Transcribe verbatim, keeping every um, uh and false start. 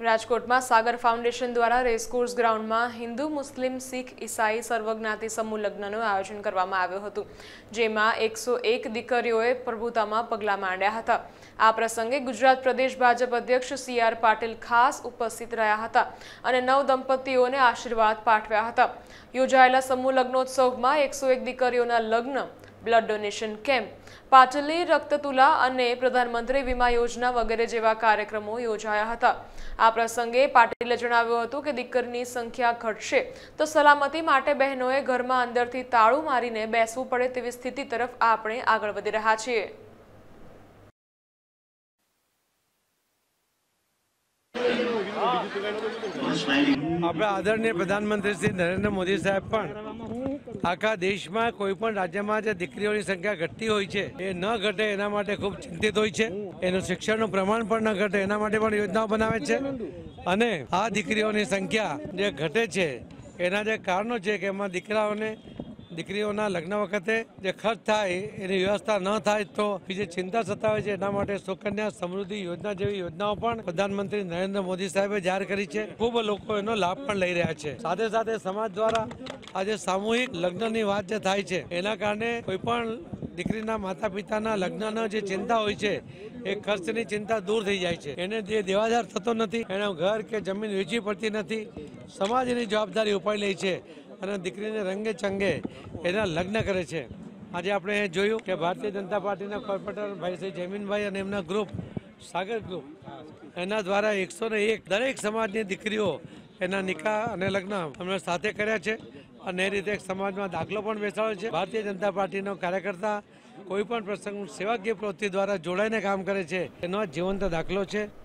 રાજકોટમાં સાગર ફાઉન્ડેશન દ્વારા રેસકોર્સ ગ્રાઉન્ડમાં હિન્દુ મુસ્લિમ શીખ ઈસાઈ સર્વજ્ઞાતિ સમૂહ લગ્નનું આયોજન કરવામાં આવ્યું હતું, જેમાં એકસો એક દીકરીઓએ પ્રભુતામાં પગલાં માંડ્યા હતા। આ પ્રસંગે ગુજરાત પ્રદેશ ભાજપ અધ્યક્ષ સી આર પાટીલ ખાસ ઉપસ્થિત રહ્યા હતા અને નવ દંપતીઓને આશીર્વાદ પાઠવ્યા હતા। યોજાયેલા સમૂહ લગ્નોત્સવમાં એકસો એક દીકરીઓના લગ્ન, બ્લડ ડોનેશન કેમ્પ, પાટલી રક્તતુલા અને પ્રધાનમંત્રી વીમા યોજના વગેરે જેવા કાર્યક્રમો યોજાયા હતા। આ પ્રસંગે પાટીલે જણાવ્યું હતું કે દીકરીની સંખ્યા ઘટશે તો સલામતી માટે બહેનોએ ઘરમાં અંદરથી તાળું મારીને બેસવું પડે તેવી સ્થિતિ તરફ આપણે આગળ વધી રહ્યા છીએ। આપણા આદરણીય પ્રધાનમંત્રી શ્રી નરેન્દ્ર મોદી સાહેબ પણ આખા દેશમાં કોઈ પણ રાજ્યમાં જે દીકરીઓની સંખ્યા ઘટતી હોય છે એ ન ઘટે એના માટે ખૂબ ચિંતિત હોય છે। એનું શિક્ષણનું પ્રમાણ પણ ન ઘટે એના માટે પણ યોજનાઓ બનાવે છે અને આ દીકરીઓની સંખ્યા જે ઘટે છે એના જે કારણો છે કે એમાં દીકરાઓને દીકરીઓના લગ્ન વખતે જે ખર્ચ થાય એની વ્યવસ્થા ન થાય તો બીજી ચિંતા સતાવે છે। એના માટે સુકન્યા સમૃદ્ધિ યોજના જેવી યોજનાઓ પણ પ્રધાનમંત્રી નરેન્દ્ર મોદી સાહેબે જાહેર કરી છે। ખૂબ લોકો એનો લાભ પણ લઈ રહ્યા છે। સાથે સાથે સમાજ દ્વારા આજે સામૂહિક લગ્નની વાત જે થાય છે એના કારણે કોઈ પણ દીકરીના માતા પિતાના લગ્નનો જે ચિંતા હોય છે એ ખર્ચની ચિંતા દૂર થઈ જાય છે। એને જે દેવાદાર થતો નથી, એનું ઘર કે જમીન વેચવી પડતી નથી, સમાજ એની જવાબદારી ઉપાડી લે છે અને દીકરીને રંગે ચંગે એના લગ્ન કરે છે। આજે આપણે જોયું કે ભારતીય જનતા પાર્ટીના કોર્પોરેટર ભાઈ શ્રી જયમીનભાઈ અને એમના ગ્રુપ સાગર ગ્રુપ એના દ્વારા એકસો ને એક દરેક સમાજની દીકરીઓ એના નિકાહ અને લગ્ન અમને સાથે કર્યા છે અને એ રીતે એક સમાજમાં દાખલો પણ બેસાડ્યો છે। ભારતીય જનતા પાર્ટીનો કાર્યકર્તા કોઈ પણ પ્રસંગ સેવાકીય પ્રવૃત્તિ દ્વારા જોડાઈને કામ કરે છે એનો જીવંત દાખલો છે।